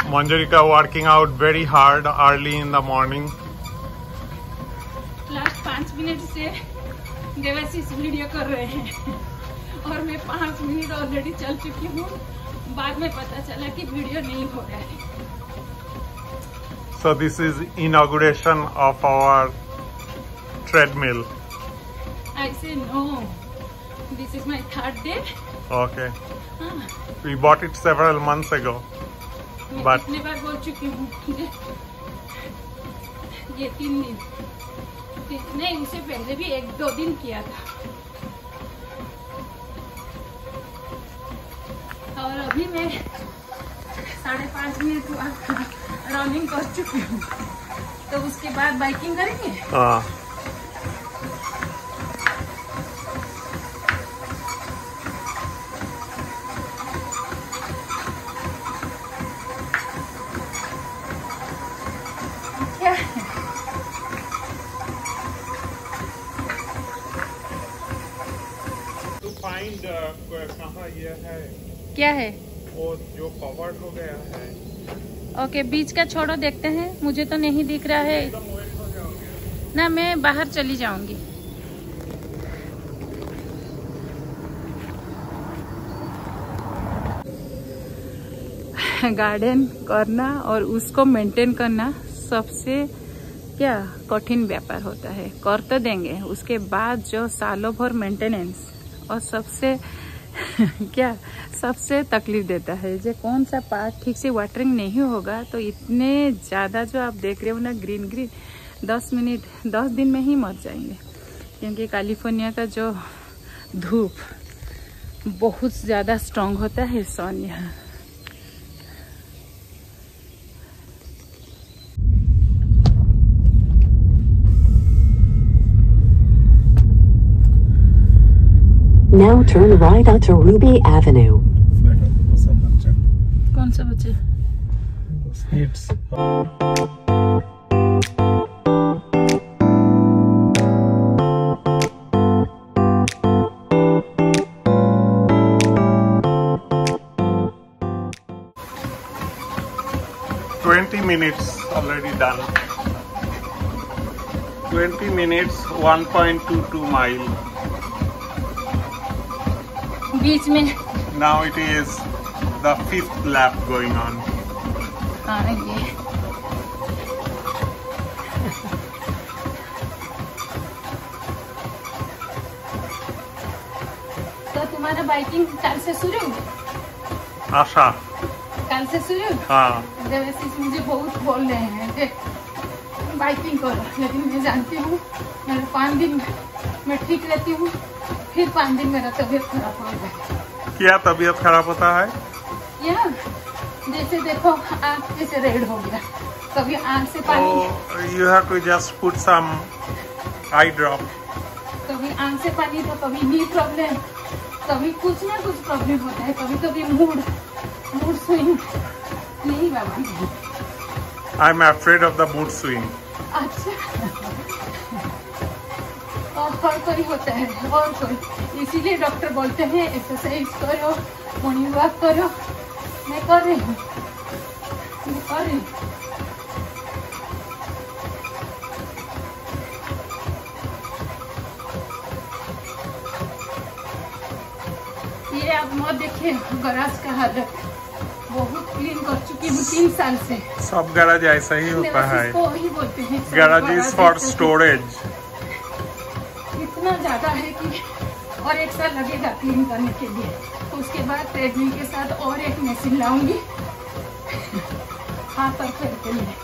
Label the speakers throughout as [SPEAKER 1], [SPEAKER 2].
[SPEAKER 1] Manjarika working out very hard early in the morning.
[SPEAKER 2] Last 5 minute से Devashish video कर रहे हैं और मैं 5 मिनट ऑलरेडी चल चुकी हूँ। बाद में पता चला कि वीडियो नहीं हो रहा है।
[SPEAKER 1] So this is inauguration of our treadmill.
[SPEAKER 2] I say no. This is my 3rd day.
[SPEAKER 1] Okay.
[SPEAKER 2] हाँ,
[SPEAKER 1] We bought it several months ago.
[SPEAKER 2] मैं
[SPEAKER 1] But
[SPEAKER 2] कितने बार बोल चुकी हूँ ये 3 दिन नहीं, उससे पहले भी 1-2 दिन किया था। और अभी मैं 5.5 मिनट रनिंग कर चुकी हूँ, तो उसके बाद बाइकिंग करेंगे। क्या है?
[SPEAKER 1] to find कहाँ ये है
[SPEAKER 2] क्या है?
[SPEAKER 1] वो जो कवर्ड हो गया है।
[SPEAKER 2] ओके, बीच का छोड़ो, देखते हैं। मुझे तो नहीं दिख रहा है ना, मैं बाहर चली जाऊंगी। गार्डन करना और उसको मेंटेन करना सबसे क्या कठिन व्यापार होता है। कर तो देंगे, उसके बाद जो सालों भर मेंटेनेंस और सबसे क्या सबसे तकलीफ देता है। जो कौन सा पार्ट ठीक से वाटरिंग नहीं होगा तो इतने ज़्यादा जो आप देख रहे हो ना ग्रीन 10 दिन में ही मर जाएंगे, क्योंकि कैलिफोर्निया का जो धूप बहुत ज़्यादा स्ट्रॉन्ग होता है। सन यहाँ
[SPEAKER 3] Now turn right onto Ruby Avenue.
[SPEAKER 2] कौन सा बच्चे?
[SPEAKER 1] It's 20 minutes already done. 20 minutes, 1.22 mile.
[SPEAKER 2] बीच में
[SPEAKER 1] Now it is the 5th lap going on.
[SPEAKER 2] हाँ ये तो तुम्हारा बाइकिंग कल से शुरू?
[SPEAKER 1] आशा।
[SPEAKER 2] कल से शुरू?
[SPEAKER 1] हाँ।
[SPEAKER 2] देवाशीष मुझे बहुत बोल रहे हैं कि बाइकिंग करो, लेकिन मैं जानती हूँ मेरे 5 दिन मैं ठीक रहती हूँ, फिर 5 दिन मेरा तबीयत खराब हो जाए।
[SPEAKER 1] क्या तबीयत खराब होता है?
[SPEAKER 2] या जैसे देखो आँख जैसे रेड हो गया, कभी आँख से पानी,
[SPEAKER 1] You have to just put some eye drop.
[SPEAKER 2] कभी आँख से पानी, तो कभी नी प्रॉब्लम, कभी कुछ ना कुछ प्रॉब्लम होता है, कभी मूड स्विंग। नहीं बाबा नहीं।
[SPEAKER 1] I'm afraid of the mood swing.
[SPEAKER 2] अच्छा, और कोई होता है और कोई, इसीलिए डॉक्टर बोलते हैं एक्सरसाइज करो, मॉर्निंग वॉक करो। मैं कर रही हूँ। ये आप मत देखिए गैराज का हालत, बहुत क्लीन कर चुकी हूँ 3 साल से।
[SPEAKER 1] सब गैराज ऐसा ही होता है।
[SPEAKER 2] वही बोलते हैं
[SPEAKER 1] गैराज इज फॉर स्टोरेज।
[SPEAKER 2] इतना ज्यादा है कि और 1 साल लगेगा क्लीन करने के लिए। उसके बाद ट्रेडमिल के साथ और एक मशीन लाऊंगी हाथ पर फेर के लिए।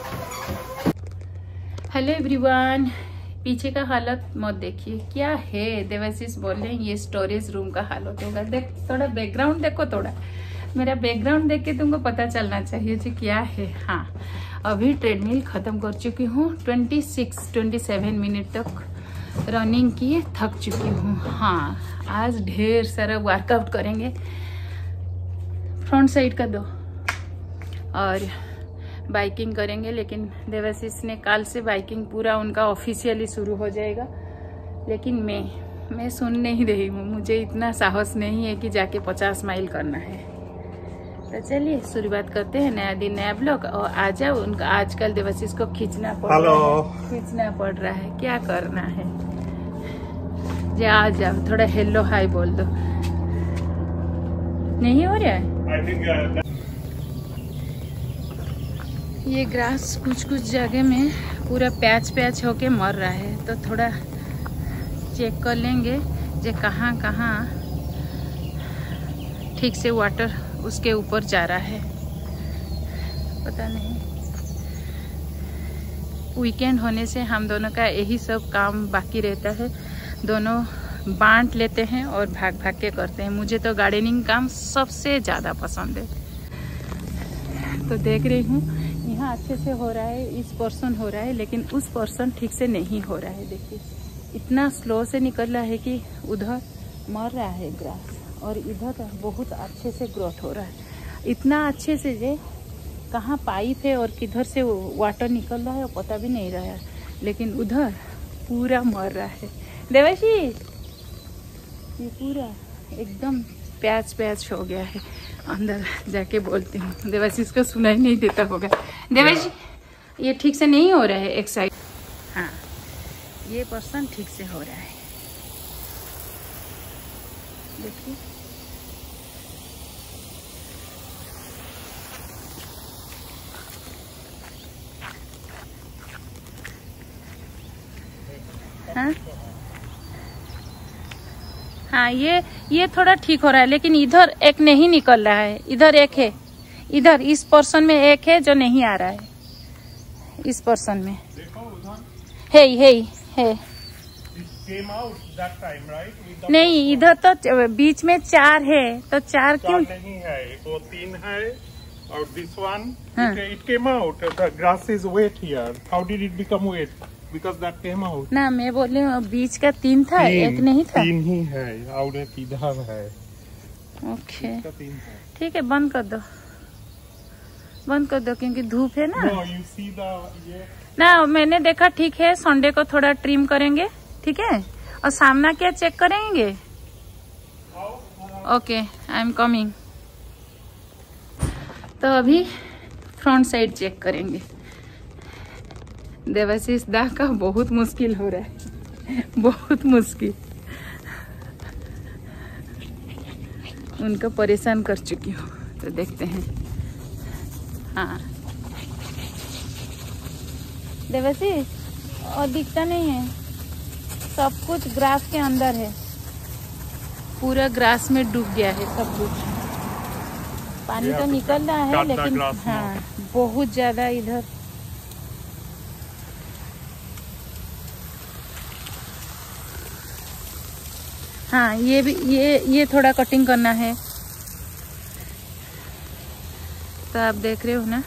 [SPEAKER 2] हेलो एवरीवन, पीछे का हालत मत देखिए क्या है। देवाशीष बोल रहे हैं ये स्टोरेज रूम का हालत होगा। देख थोड़ा बैकग्राउंड देखो, थोड़ा मेरा बैकग्राउंड देख के तुमको पता चलना चाहिए जी क्या है। हाँ, अभी ट्रेडमिल खत्म कर चुकी हूँ। 27 मिनट तक रनिंग किए, थक चुकी हूँ। हाँ, आज ढेर सारा वर्कआउट करेंगे। फ्रंट साइड का 2 और बाइकिंग करेंगे, लेकिन देवाशीष ने कल से बाइकिंग पूरा उनका ऑफिशियली शुरू हो जाएगा। लेकिन मैं सुन नहीं रही हूँ, मुझे इतना साहस नहीं है कि जाके 50 माइल करना है। तो चलिए शुरुआत करते हैं, नया दिन नया ब्लॉग। और आ जाओ, उनका आजकल देवाशीष को खींचना पड़ रहा है, खींचना पड़ रहा है, क्या करना है। जे आ जाओ, थोड़ा हेलो हाय बोल दो। नहीं हो रहा है ये ग्रास, कुछ कुछ जगह में पूरा पैच पैच होके मर रहा है, तो थोड़ा चेक कर लेंगे जे कहाँ कहाँ ठीक से वाटर उसके ऊपर जा रहा है, पता नहीं। वीकेंड होने से हम दोनों का यही सब काम बाकी रहता है, दोनों बांट लेते हैं और भाग भाग के करते हैं। मुझे तो गार्डनिंग काम सबसे ज़्यादा पसंद है। तो देख रही हूँ यहाँ अच्छे से हो रहा है, इस पोर्शन हो रहा है, लेकिन उस पोर्शन ठीक से नहीं हो रहा है। देखिए इतना स्लो से निकल रहा है कि उधर मर रहा है ग्रास, और इधर बहुत अच्छे से ग्रोथ हो रहा है। इतना अच्छे से जे कहाँ पाइप है और किधर से वाटर निकल रहा है वो पता भी नहीं रहा है, लेकिन उधर पूरा मर रहा है। देवाशीष ये पूरा एकदम प्याच प्याच हो गया है। अंदर जाके बोलती हूँ, देवाशीष को सुनाई नहीं देता होगा। देवाशीष ये ठीक से नहीं हो रहा है एक साइड, हाँ ये पर्सन ठीक से हो रहा है, देखिए। हाँ हाँ ये थोड़ा ठीक हो रहा है, लेकिन इधर एक नहीं निकल रहा है, इधर एक है, इधर इस पोर्शन में एक है जो नहीं आ रहा है, इस पोर्शन में है। नहीं इधर तो बीच में 4 है, तो 4 क्यों
[SPEAKER 1] नहीं है, वो 3 है और this one it came out. The grass is wet here. How did it become wet? Because that came out.
[SPEAKER 2] ना मैं बोल रही हूँ बीच का 3 था, एक नहीं था।
[SPEAKER 1] 3 ही है, और एक इधर है।
[SPEAKER 2] ओके ठीक है, बंद कर दो, बंद कर दो, क्योंकि धूप है ना।
[SPEAKER 1] No, you see the
[SPEAKER 2] ना मैंने देखा ठीक है, संडे को थोड़ा ट्रिम करेंगे, ठीक है। और सामना क्या चेक करेंगे। Okay I am coming. तो अभी फ्रंट साइड चेक करेंगे। देवाशीष दा का बहुत मुश्किल हो रहा है, बहुत मुश्किल। उनको परेशान कर चुकी हूँ, तो देखते हैं। हाँ देवाशीष और दिखता नहीं है, सब कुछ ग्रास के अंदर है, पूरा ग्रास में डूब गया है सब कुछ। पानी तो निकल रहा है, लेकिन हाँ बहुत ज्यादा इधर। हाँ ये भी ये थोड़ा कटिंग करना है। तो आप देख रहे हो ना,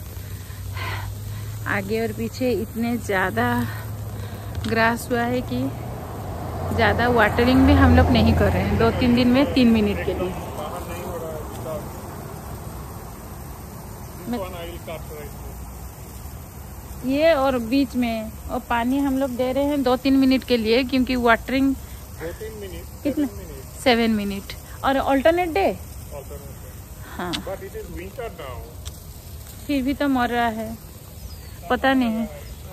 [SPEAKER 2] आगे और पीछे इतने ज़्यादा ग्रास हुआ है कि ज़्यादा वाटरिंग भी हम लोग नहीं कर रहे हैं 2-3 दिन में 3 मिनट के लिए। ये और बीच में और पानी हम लोग दे रहे हैं 2-3 मिनट के लिए, क्योंकि वाटरिंग
[SPEAKER 1] 2-3 मिनट,
[SPEAKER 2] कितना 7 मिनट और अल्टरनेट डे। हाँ
[SPEAKER 1] But it is winter now.
[SPEAKER 2] फिर भी तो मर रहा है, पता नहीं।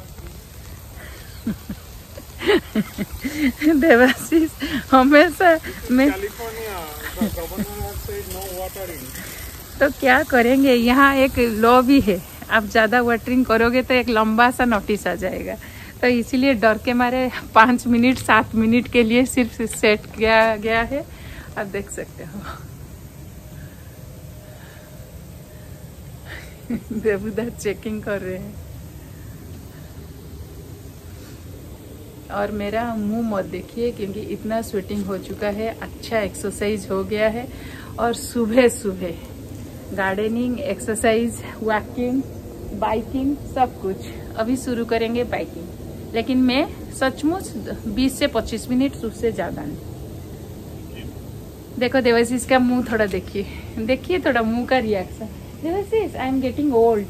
[SPEAKER 2] देवाशीष हमेशा मैं
[SPEAKER 1] California, the governor has said no watering.
[SPEAKER 2] तो क्या करेंगे, यहाँ एक लॉ भी है, आप ज़्यादा वाटरिंग करोगे तो एक लंबा सा नोटिस आ जाएगा। तो इसीलिए डर के मारे 5 मिनट 7 मिनट के लिए सिर्फ सेट किया गया है। आप देख सकते हो देवदा चेकिंग कर रहे हैं। और मेरा मुंह मत देखिए, क्योंकि इतना स्वेटिंग हो चुका है, अच्छा एक्सरसाइज हो गया है। और सुबह सुबह गार्डनिंग, एक्सरसाइज, वॉकिंग, बाइकिंग सब कुछ। अभी शुरू करेंगे बाइकिंग, लेकिन मैं सचमुच 20 से 25 मिनट, उससे ज्यादा नहीं। देखो देवाशीष का मुंह थोड़ा देखिए, देखिए थोड़ा मुंह का reaction. Devashish I am getting old.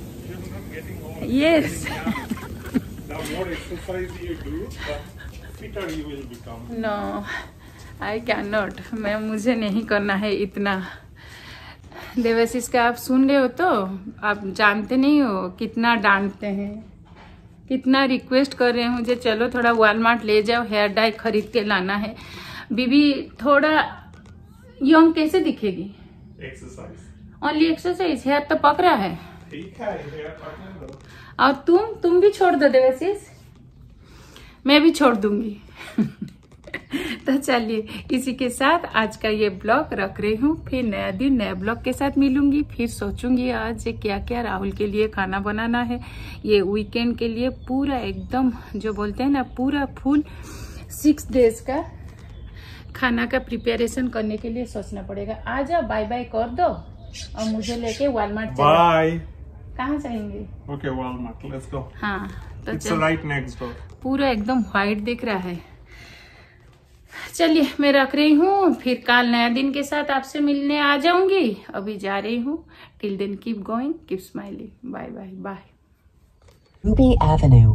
[SPEAKER 2] Yes
[SPEAKER 1] The more exercise you do, the fitter you will become.
[SPEAKER 2] No I can not, मुझे नहीं करना है इतना। देवाशीष का आप सुन रहे हो तो आप जानते नहीं हो कितना डांटते हैं, कितना रिक्वेस्ट कर रहे हैं मुझे, चलो थोड़ा वॉलमार्ट ले जाओ, हेयर डाई खरीद के लाना है। बीबी थोड़ा यंग कैसे दिखेगी? एक्सरसाइज, ओनली एक्सरसाइज, हेयर तो पक रहा है।
[SPEAKER 1] ठीक है, हेयर पकने दो।
[SPEAKER 2] और तुम भी छोड़ दो देवाशीष, मैं भी छोड़ दूंगी। तो चलिए इसी के साथ आज का ये ब्लॉग रख रही हूँ। फिर नया दिन नया ब्लॉग के साथ मिलूंगी। फिर सोचूंगी आज क्या क्या राहुल के लिए खाना बनाना है। ये वीकेंड के लिए पूरा एकदम जो बोलते हैं ना पूरा फुल 6 डेज का खाना का प्रिपरेशन करने के लिए सोचना पड़ेगा। आ जाओ, बाय बाय कर दो और मुझे लेके वॉलमार्ट चलो।
[SPEAKER 1] बाय।
[SPEAKER 2] कहाँ जाएंगे?
[SPEAKER 1] Okay, Walmart, let's go.
[SPEAKER 2] हाँ तो
[SPEAKER 1] इट्स राइट नेक्स्ट डोर।
[SPEAKER 2] पूरा एकदम व्हाइट दिख रहा है। चलिए मैं रख रही हूँ, फिर कल नया दिन के साथ आपसे मिलने आ जाऊंगी। अभी जा रही हूँ। Till then keep going, keep smiling. Bye bye bye.
[SPEAKER 3] Ruby Avenue.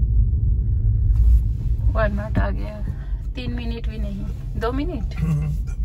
[SPEAKER 2] Walmart आ गया। 3 मिनट भी नहीं, 2 मिनट।